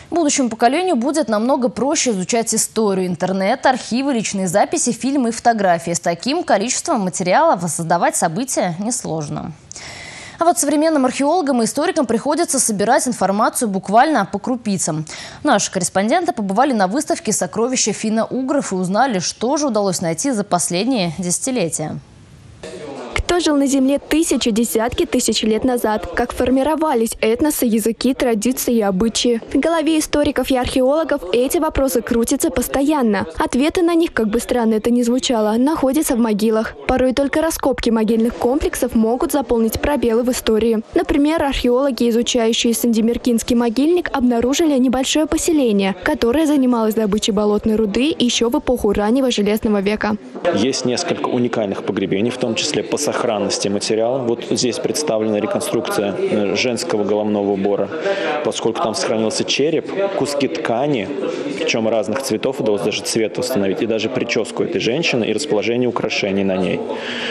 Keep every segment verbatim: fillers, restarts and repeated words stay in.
Будущему поколению будет намного проще изучать историю. Интернет, архивы, личные записи, фильмы и фотографии. С таким количеством материала воссоздавать события несложно. А вот современным археологам и историкам приходится собирать информацию буквально по крупицам. Наши корреспонденты побывали на выставке «Сокровища финно-угров» и узнали, что же удалось найти за последние десятилетия. Кто жил на Земле тысячи, десятки тысяч лет назад? Как формировались этносы, языки, традиции и обычаи? В голове историков и археологов эти вопросы крутятся постоянно. Ответы на них, как бы странно это ни звучало, находятся в могилах. Порой только раскопки могильных комплексов могут заполнить пробелы в истории. Например, археологи, изучающие Сандемиркинский могильник, обнаружили небольшое поселение, которое занималось добычей болотной руды еще в эпоху раннего Железного века. Есть несколько уникальных погребений, в том числе по сохранности материала. Вот здесь представлена реконструкция женского головного убора. Поскольку там сохранился череп, куски ткани, причем разных цветов, удалось даже цвет установить, и даже прическу этой женщины и расположение украшений на ней.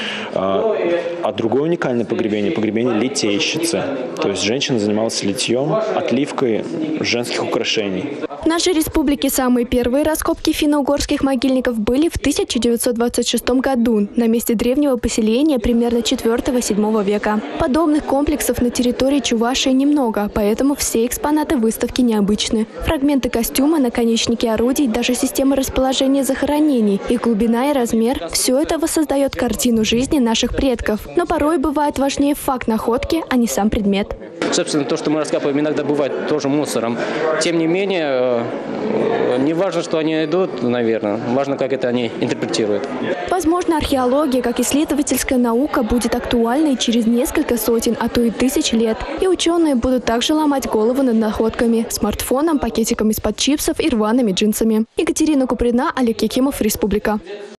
А другое уникальное погребение – погребение литейщицы. То есть женщина занималась литьем, отливкой женских украшений. В нашей республике самые первые раскопки финно-угорских могильников были в тысяча девятьсот двадцать шестом году на месте древнего поселения примерно четвёртого-седьмого века. Подобных комплексов на территории Чувашии немного, поэтому все экспонаты выставки необычны. Фрагменты костюма, наконечники орудий, даже система расположения захоронений, их глубина и размер – все это воссоздает картину жизни наших предков. Но порой бывает важнее факт находки, а не сам предмет. Собственно, то, что мы раскапываем, иногда бывает тоже мусором. Тем не менее, не важно, что они идут, наверное. Важно, как это они интерпретируют. Возможно, археология, как исследовательская наука, будет актуальной через несколько сотен, а то и тысяч лет. И ученые будут также ломать голову над находками – смартфоном, пакетиком из-под чипсов и рваными джинсами. Екатерина Куприна, Олег Якимов, Республика.